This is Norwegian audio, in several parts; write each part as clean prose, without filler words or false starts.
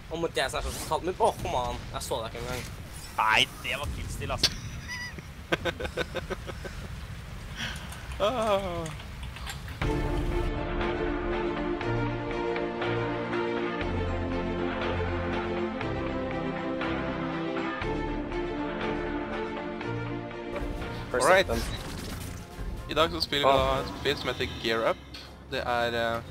Og mot jeg som er så totalt mitt. Åh, kom an. Jeg så deg ikke engang. Nei, det var killstil, altså. Alright. I dag så spiller vi da et spill som heter Gear Up. Det er...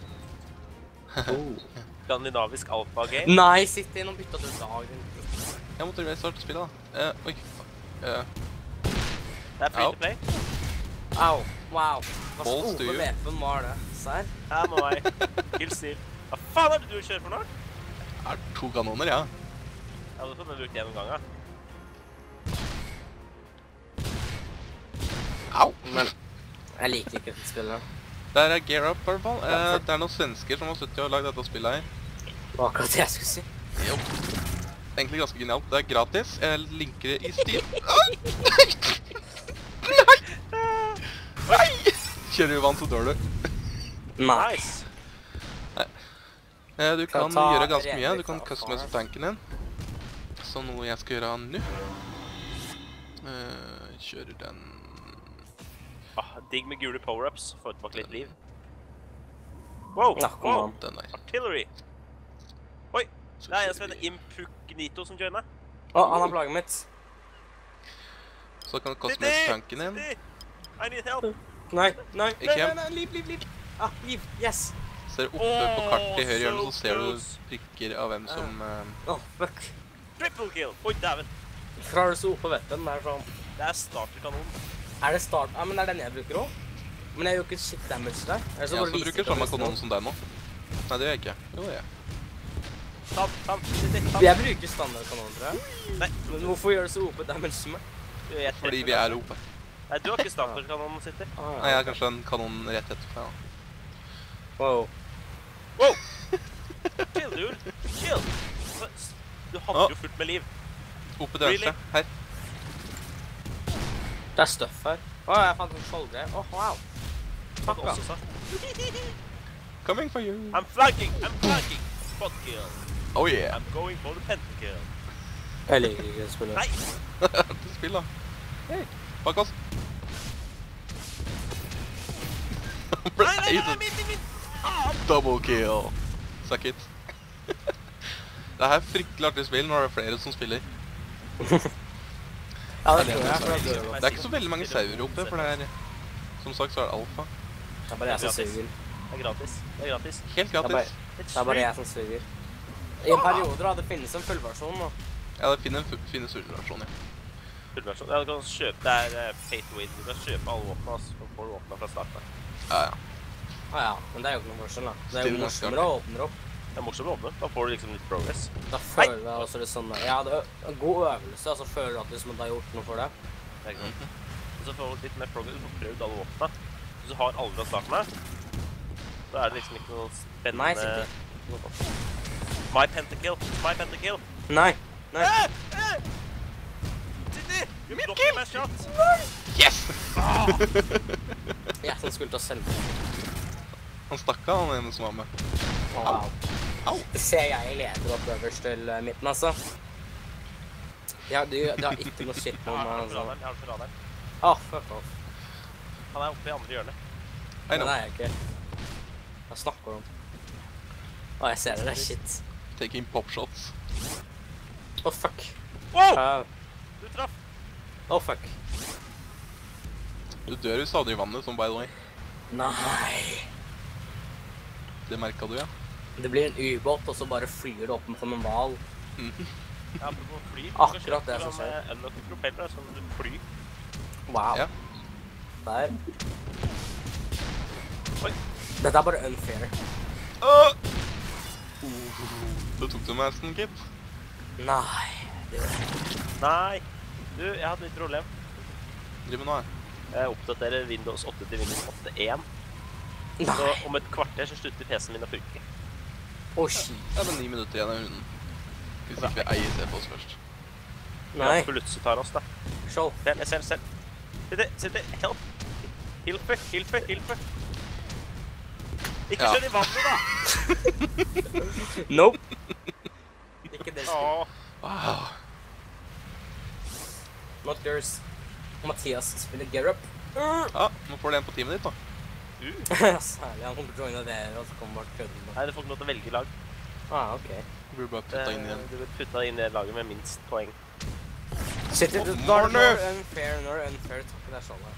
Skandinavisk alfa-game. Nei, sitt inn og bytta til dag. Jeg måtte starte spillet da. Oi. Det er free to play. Au, wow. Hva Balls slags to you. OP-vepen var det? Serr? Her med meg. Killstil. Hva faen er det du kjører for noe? Er 2 kanoner, ja. Jeg hadde fått den brukt en gang, ja. Au! Men jeg liker ikke dette spillet. Der er Gear Up i hvert fall. Det er noen svensker som har suttet og lagd dette spillet her. Det var akkurat det jeg skulle si. Jo. Egentlig ganske genialt. Det er gratis. Jeg linker det i Steam. Nei! Kjører du vann, så dør du. Nice. Du kan gjøre ganske mye. Du kan customize tanken din. Så noe jeg skal gjøre nå. Kjører den... Digg med gule power-ups. Få tilbake litt liv. Wow! Ja, kom an. Den der. Artillery! Oi! Det er en som heter Impugnito som joiner. Å, han har plaget mitt. Så kan du customize tanken din. I need help! Nei, nei, Ikke hjem. nei, liv. Ah, liv, yes. Ser oppe på kartet i høyre hjørne, så ser du prikker av hvem som... Åh, fuck. Triple kill! Oi, dæven! Fra har du så OP-vepen, det er sånn... Det er starterkanon. Er det start? Ja, men det er den jeg bruker også. Men jeg gjør ikke shit damage der. Jeg også bruker samme kanon som deg nå. Nei, det gjør jeg ikke. Jo, det gjør jeg. Tam. Jeg bruker standardkanon, tror jeg. Nei. Men hvorfor gjør det så OP-damage som meg? Fordi vi er oppe. Nei, du har ikke starterkanonen sitter. Nei, jeg har kanskje en kanon rett etter. Ja. Wow. Wow! Chill, dude. Chill. Du hadde jo fullt med liv. Oppe dørelse. Her. Det er stuff her. Åh, jeg fant en skjoldgreie. Åh, wow. Takk også sagt. Coming for you. I'm flanking. Spot kill. Oh yeah. I'm going for the pentakill. Jeg liker ikke det spillet. Nei! Du spill da. Hei, bak oss. Nei, min! Double kill. Suck it. Det er fryktelig artig spill når det er flere som spiller. Ja, det tror jeg. Det er ikke så veldig mange sauer oppe, for det er... Som sagt så er det alfa. Det er bare jeg som suger. Det er gratis. Helt gratis. Det er bare jeg som suger. I en periode da, det finnes en fullversjon nå. Ja, det finnes fullversjon, ja. Fullversjon. Ja, du kan kjøpe, det er pay to win. Du kan kjøpe alle våpnene, så får du våpnene fra starten. Ja. Ja, men det er jo ikke noen forskjell da. Det er jo morsommere å åpne opp. Det er morsomt å åpne. Da får du liksom litt progress. Da føler jeg også det sånn, ja, det er en god øvelse, og så føler du at liksom at du har gjort noe for det. Det er ikke sant. Og så får du litt mer progress, du får prøvd alle våpnene. Hvis du har alle fra starten her, så er det liksom ikke noe spennende... Nei, sikkert. My pentakill! Nei. Sitter! You blocked my shot! Yes! Jeg som skulle ta selv. Han stakk av han ene som var med. Wow. Au! Det ser jeg leder opp øverst til midten, altså. Ja, du har ikke noe shit på meg, Jeg altså. har det for radaren. Åh, fuck off. Han er oppe i andre hjørnet. I Men know. det er jeg ikke. Hva snakker du om? Åh, jeg ser det, det er shit. Taking popshots. Åh, fuck. Wow! Du traff! Åh, fuck. Du dør jo stadig i vannet, som by the way. Nei. Det merket du, ja. Det blir en ubåt, og så bare flyr det opp som en val. Ja, på fly. Akkurat det som skjer. Unlock propeller, sånn at du flyr. Wow. Ja. Der. Oi. Dette er bare unfair. Du tok du med hesten, Kip? Nei. Det gjør jeg ikke. Nei! Du, jeg hadde litt problem. Driver med noe her. Jeg oppdaterer Windows 8 til Windows 8.1. Så Nei. om et kvarter så slutter PC-en min å funke. Åh, shit. Det er bare 9 minutter igjen av hunden. Hvis ikke vi eier se på oss først. Nei. Ja, for Lutse tar oss da. Skjold. Selv. Sitter, help! Hilfe! Ikke Ja. kjør i vannet da! Nope. Åh. Wow. Not yours. Mathias spiller Gear Up. Ja, nå får du en på teamet ditt da. Særlig, han kommer til å joine dere, og så kommer bare kødden. Nei, du får ikke lov til å velge lag. Ah, ok. Du burde bare putta inn igjen. Du vil putte inn det laget med minst poeng. Shit, Å, når Marner! unfair, takker det sånn.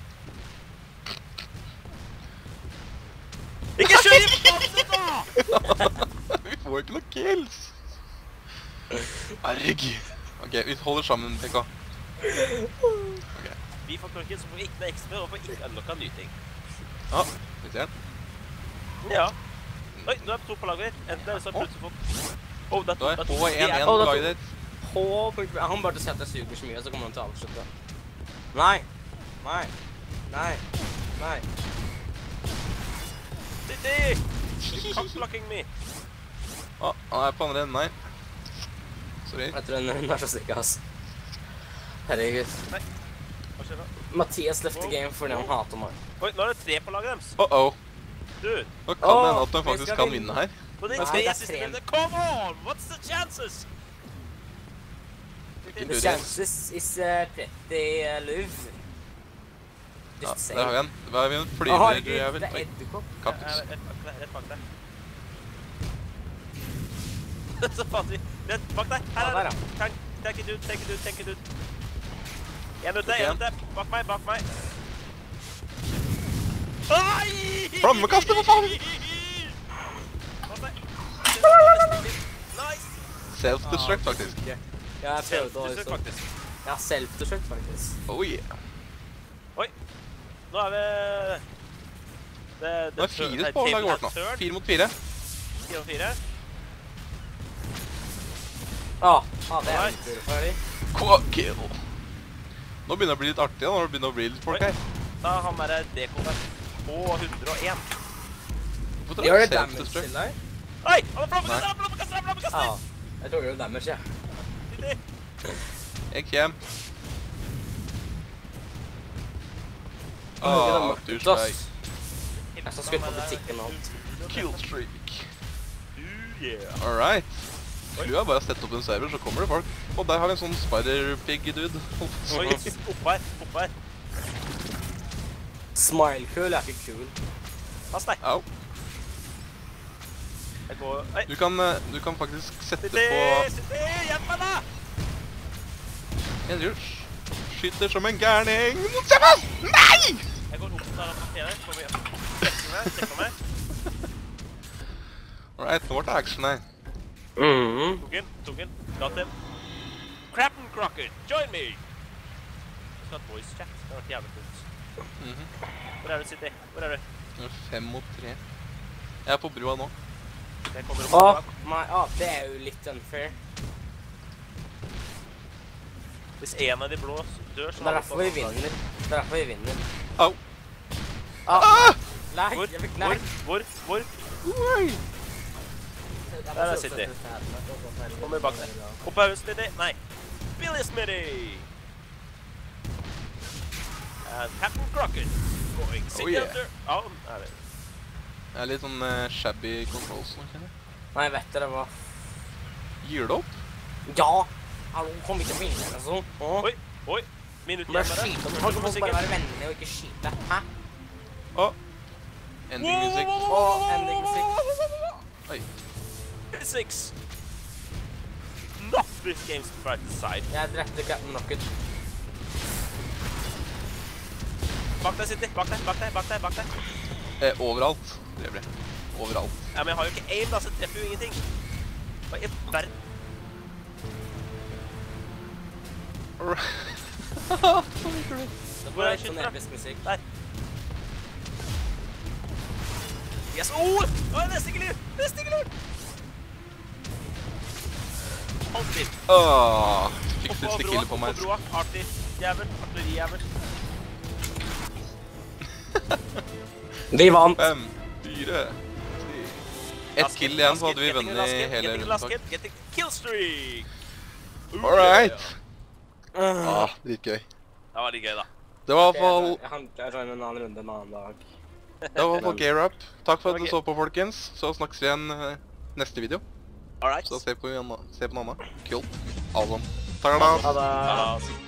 Ikke kjør i passet da! Vi får ikke noe kills! Herregud. Ok, vi holder sammen, PK. Vi får ikke så får vi ikke noe ekstra, og får ikke unlocka nye ting. Ja, vi ser den. Ja. Oi, nå er det 2 på laget ditt. Enten det, så er det plutselig fått... Åh, det Da er to. H1-1 Å, på det er laget ditt. Han bare til å si at jeg suger så mye, så kommer han til å avslutte. Nei! Nei! Nei! Nei! City! You're cockblocking me. Å, han er på andre enden her. Sorry. Jeg tror hun er så sikker, ass. Herregud. Hva skjer da? Mathias left the game fordi han hater meg. Oi, nå er det 3 på laget deres. Uh-oh. Du, Nå kan det hende at de vi faktisk skal kan vinne. vinne her. på de Nei, 3 det er siste tre. rundene. Come on! What's the chances? Ikke The lurer. chances is pretty low. Ja, Just say. der har vi en. Der har vi en Å, flyver, herregud, jeg vel. det er Oi, edderkopp. kaktus. Rett bak deg. Så faen vi. Rett bak deg. Her Ja, er der, det. Take it ut, take it ut, take it ut. En ute. Bak meg, bak meg. Ai! Flammekaster, for faen! Bak deg. Nice! Self-destruct, faktisk. Ja, jeg prøvde å Self-destruct, liksom... faktisk. Ja, self-destruct, faktisk. Oh yeah. Nå er vi... Nå er 4 på laget vårt nå. 4 mot 4. 4 og 4. Ah, det er Right. litt lurt ferdig. Quad-kill. Nå begynner det å bli litt artig, da, når det begynner å bli litt folk her. Da han der dekoen på 101. Hvorfor Gjør er det det damage til self-destruct? deg? Oi! Han er flammekaster, flammekaster, flammekaster! Ja, jeg tror det gjør damage, ja. Jeg kjem. Du sveig. Jeg skal skutt på butikken og alt. Killstreak. Yeah. Alright. Skulle jeg bare sette opp en server, så kommer det folk. Og der har vi en sånn spider-pig-dude. Oi, oppe her, oppe her. Smile-kul er ikke kul. Pass deg. Au. Jeg går... Oi. Du kan faktisk sette Sitte, på sitte, hjelp meg da! en rus. Skyter som en gærning. Se meg! Nei! Jeg går opp der og parkerer. Får vi treffer meg. Alright, nå ble det action her. Tok den. Got him. Crap'n Crockett, join me! Jeg skal ha et voice chat. Det har vært jævlig kult. Hvor er du, City? Hvor er du? 5 mot 3. Jeg er på brua nå. Jeg kommer opp. Det er jo litt unfair. Hvis en av de blå dør, så... Det er derfor vi vinner. Au. Lag, Hvor? jeg fikk lag. Hvor? Oi. Der er City. Kommer bak deg. Opp her, Smitty. Nei. Billy Smitty! And Captain Crockett. Going City yeah. under... Ja, er det. Jeg er litt sånn shabby controls nå, kjenner jeg. Nei, vet dere hva? Gir det opp? Ja! Hallo, kom ikke til å vinne, altså. Oi. Minutt Bare igjen, skyte. Man kan ikke bare være vennlig og ikke skyte. Hæ? Ending music. Ending musikk. Oi. 6. Not this game's bright side. Jeg drepte Captain Rocket. Bak deg, City. Bak deg. Overalt. Det blir. Overalt. Ja, men jeg har jo ikke aim, da, så jeg treffer jo ingenting. Hva i verden? Hvor er det sånn episk musikk? Der. Yes! Oh! Neste ikke liv! Alltid. Fikk siste kill på meg. Opp på broa. Artillerjævel. Vi vant. 5, 4, 3. Ett kill igjen, så hadde vi vunnet hele rundetak. Getting killstreak! Alright. Dritgøy. Det var litt gøy, da. Det var i hvert fall Jeg joiner en annen runde en annen dag. Gear Up. Takk for at du så på, folkens. Så snakkes vi igjen neste video. Alright. Så se på mamma. Kult. Awesome. Takk da. Ha det. Ta-da.